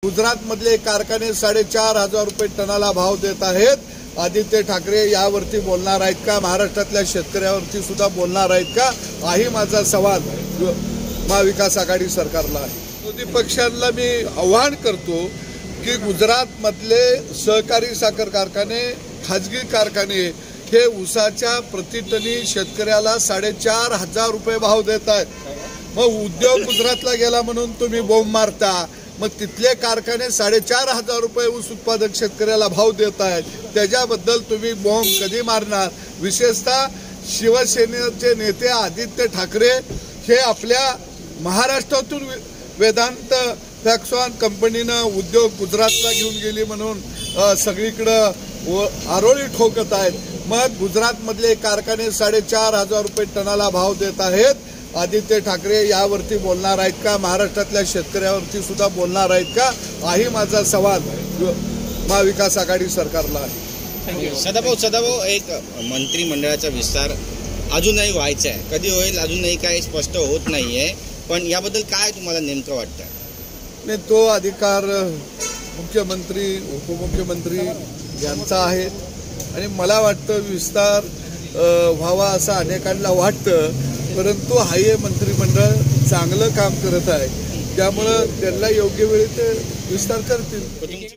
गुजरातमधले कारखाने 4,500 रुपये टनाला भाव देत आहेत. आदित्य ठाकरे यावरती बोलणार आहेत का? महाराष्ट्रातल्या शेतकऱ्यावरती सुद्धा बोलणार आहेत का? हाही माझा सवाल महाविकास आघाडी सरकारला आहे. विरोधी पक्षांना मी आवाहन करतो की गुजरातमधले सहकारी साखर कारखाने, खाजगी कारखाने हे ऊसाच्या प्रतिटनी शेतकऱ्याला 4,500 रुपये भाव देत आहेत. मग उद्योग गुजरातला गेला म्हणून तुम्ही बोंब मारता. मग तिथले कारखाने 4,500 रुपये ऊस उत्पादक शेतकऱ्याला भाव देत आहेत. त्याच्याबद्दल तुम्ही बॉम्ब कधी मारणार? विशेषतः शिवसेनेचे नेते आदित्य ठाकरे हे आपल्या महाराष्ट्रातून वेदांत फॅक्सॉन कंपनीनं उद्योग गुजरातला घेऊन गेली म्हणून सगळीकडं आरोळी ठोकत आहेत. मग गुजरातमधले कारखाने 4,500 रुपये टनाला भाव देत आहेत. आदित्य ठाकरे यावरती बोलणार आहेत का? महाराष्ट्रातल्या शेतकऱ्यावरती सुद्धा बोलणार आहेत का? हाही माझा सवाल महाविकास आघाडी सरकारला आहे. सदाभाऊ, एक मंत्रिमंडळाचा विस्तार अजूनही व्हायचा आहे. कधी होईल अजूनही काही स्पष्ट होत नाहीये. पण याबद्दल काय तुम्हाला नेमकं वाटतं? नाही, तो अधिकार मुख्यमंत्री, उपमुख्यमंत्री यांचा आहे आणि मला वाटतं विस्तार व्हावा असं अनेकांना वाटतं. परंतु हे मंत्रिमंडळ चांगलं काम करत आहे, त्यामुळं त्यांना योग्य वेळी ते विस्तार करतील.